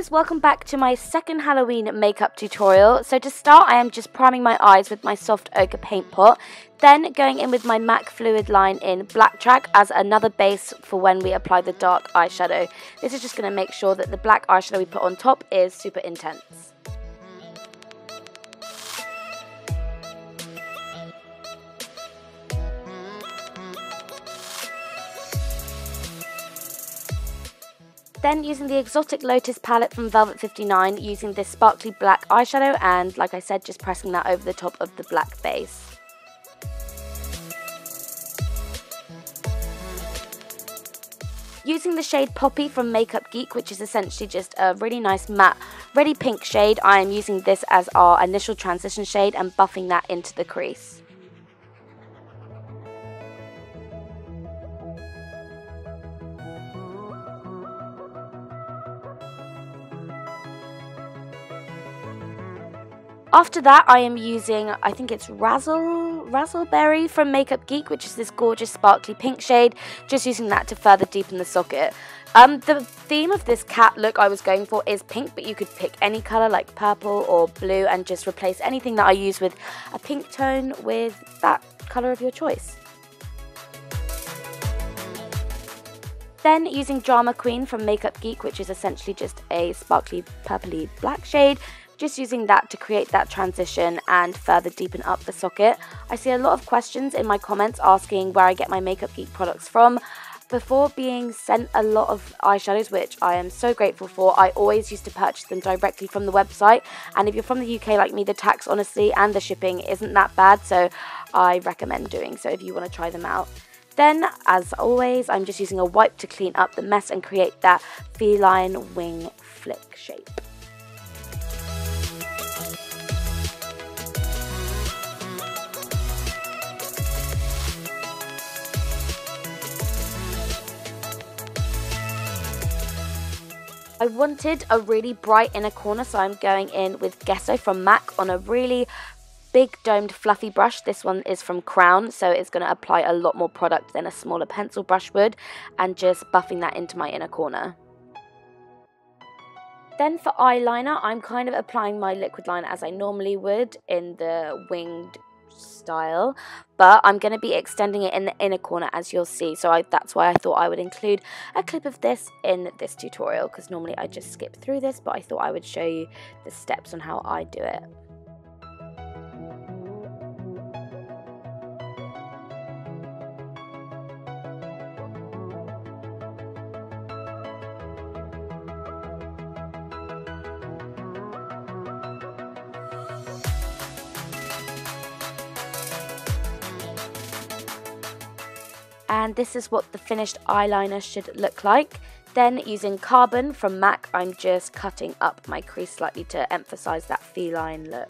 guys, welcome back to my second Halloween makeup tutorial. So to start, I am just priming my eyes with my soft ochre paint pot, then going in with my MAC Fluid line in Black Track as another base for when we apply the dark eyeshadow. This is just going to make sure that the black eyeshadow we put on top is super intense. Then using the Exotic Lotus palette from Velvet 59, using this sparkly black eyeshadow and, like I said, just pressing that over the top of the black base. Using the shade Poppy from Makeup Geek, which is essentially just a really nice matte, reddy pink shade, I am using this as our initial transition shade and buffing that into the crease. After that, I am using, I think it's Razzleberry from Makeup Geek, which is this gorgeous sparkly pink shade, just using that to further deepen the socket. The theme of this cat look I was going for is pink, but you could pick any colour like purple or blue and just replace anything that I use with a pink tone with that colour of your choice. Then using Drama Queen from Makeup Geek, which is essentially just a sparkly purpley black shade, just using that to create that transition and further deepen up the socket. I see a lot of questions in my comments asking where I get my Makeup Geek products from. Before being sent a lot of eyeshadows, which I am so grateful for, I always used to purchase them directly from the website, and if you're from the UK like me, the tax honestly and the shipping isn't that bad, so I recommend doing so if you want to try them out. Then, as always, I'm just using a wipe to clean up the mess and create that feline wing flick shape. I wanted a really bright inner corner, so I'm going in with Gesso from MAC on a really big domed fluffy brush. This one is from Crown, so it's going to apply a lot more product than a smaller pencil brush would, and just buffing that into my inner corner. Then for eyeliner, I'm kind of applying my liquid liner as I normally would in the winged style, but I'm going to be extending it in the inner corner, as you'll see, so that's why I thought I would include a clip of this in this tutorial, because normally I just skip through this, but I thought I would show you the steps on how I do it. And this is what the finished eyeliner should look like. Then using Carbon from MAC, I'm just cutting up my crease slightly to emphasize that feline look.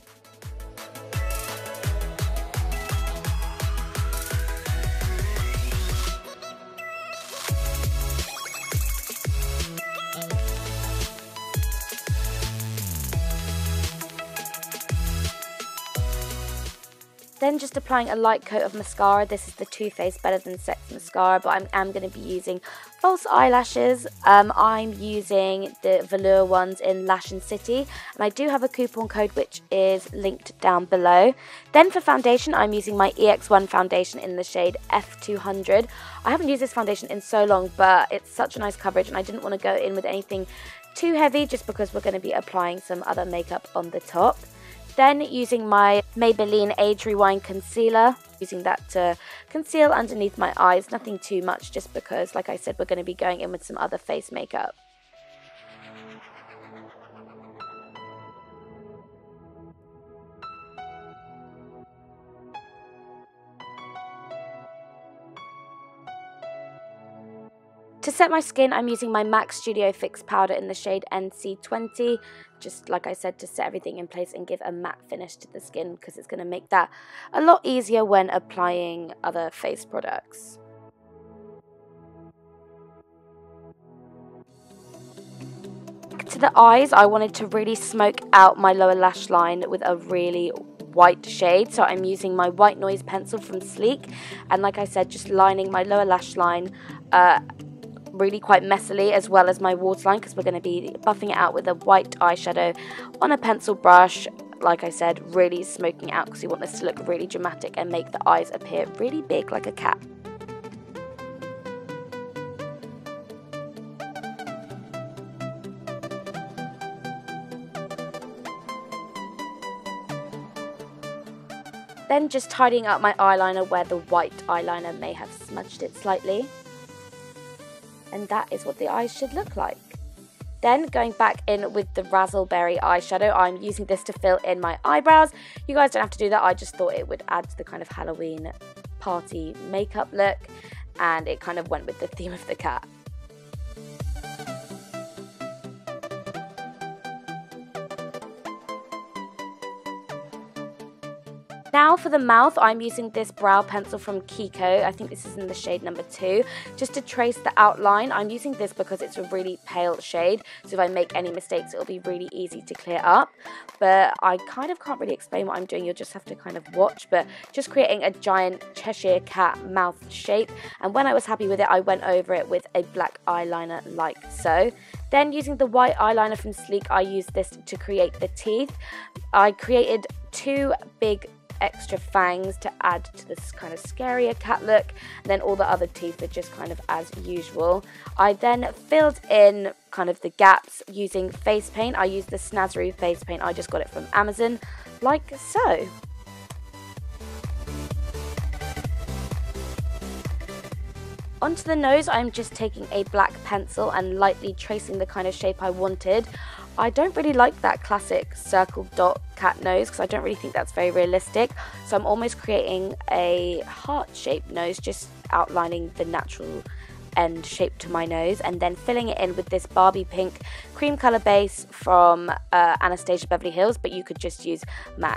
Then just applying a light coat of mascara. This is the Too Faced Better Than Sex mascara, but I am going to be using false eyelashes. I'm using the velour ones in Lash and City, and I do have a coupon code which is linked down below. Then for foundation, I'm using my EX1 foundation in the shade F200. I haven't used this foundation in so long, but it's such a nice coverage, and I didn't want to go in with anything too heavy just because we're going to be applying some other makeup on the top. Then using my Maybelline Age Rewind Concealer, using that to conceal underneath my eyes, nothing too much just because, like I said, we're going to be going in with some other face makeup. To set my skin, I'm using my MAC Studio Fix powder in the shade NC20, just like I said, to set everything in place and give a matte finish to the skin, because it's going to make that a lot easier when applying other face products. To the eyes, I wanted to really smoke out my lower lash line with a really white shade, so I'm using my White Noise pencil from Sleek, and like I said, just lining my lower lash line really quite messily, as well as my waterline, because we're going to be buffing it out with a white eyeshadow on a pencil brush. Like I said, really smoking it out because we want this to look really dramatic and make the eyes appear really big like a cat. Then just tidying up my eyeliner where the white eyeliner may have smudged it slightly. And that is what the eyes should look like. Then going back in with the Razzleberry eyeshadow, I'm using this to fill in my eyebrows. You guys don't have to do that, I just thought it would add to the kind of Halloween party makeup look, and it kind of went with the theme of the cat. Now for the mouth, I'm using this brow pencil from Kiko. I think this is in the shade number 2. Just to trace the outline, I'm using this because it's a really pale shade. So if I make any mistakes, it'll be really easy to clear up. But I kind of can't really explain what I'm doing. You'll just have to kind of watch. But just creating a giant Cheshire cat mouth shape. And when I was happy with it, I went over it with a black eyeliner like so. Then using the white eyeliner from Sleek, I used this to create the teeth. I created 2 big extra fangs to add to this kind of scarier cat look, and then all the other teeth are just kind of as usual. I then filled in kind of the gaps using face paint. I used the Snazaroo face paint, I just got it from Amazon, like so. Onto the nose, I'm just taking a black pencil and lightly tracing the kind of shape I wanted. I don't really like that classic circle dot cat nose because I don't really think that's very realistic. So I'm almost creating a heart-shaped nose, just outlining the natural end shape to my nose, and then filling it in with this Barbie pink cream colour base from Anastasia Beverly Hills, but you could just use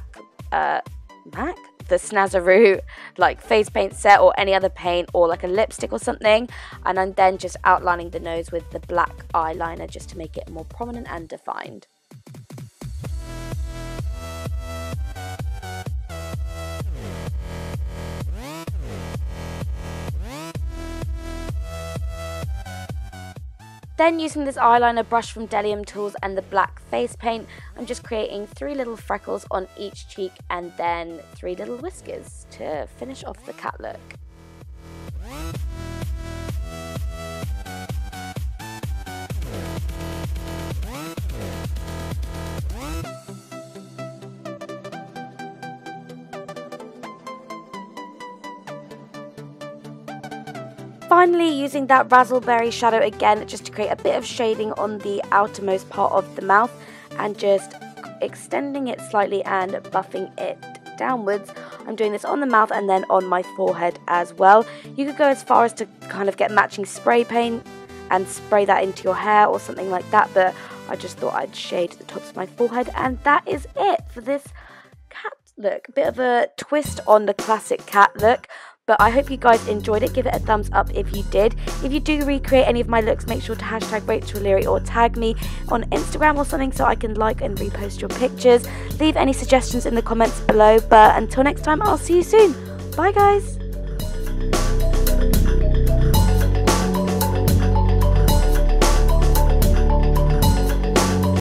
the Snazaroo like face paint set or any other paint, or like a lipstick or something, and I'm then just outlining the nose with the black eyeliner just to make it more prominent and defined. Then using this eyeliner brush from Delium Tools and the black face paint, I'm just creating 3 little freckles on each cheek and then 3 little whiskers to finish off the cat look. Finally, using that Razzleberry shadow again just to create a bit of shading on the outermost part of the mouth, and just extending it slightly and buffing it downwards. I'm doing this on the mouth and then on my forehead as well. You could go as far as to kind of get matching spray paint and spray that into your hair or something like that, but I just thought I'd shade the tops of my forehead, and that is it for this cat look. A bit of a twist on the classic cat look. But I hope you guys enjoyed it. Give it a thumbs up if you did. If you do recreate any of my looks, make sure to hashtag Rachel Leary or tag me on Instagram or something so I can like and repost your pictures. Leave any suggestions in the comments below. But until next time, I'll see you soon. Bye guys.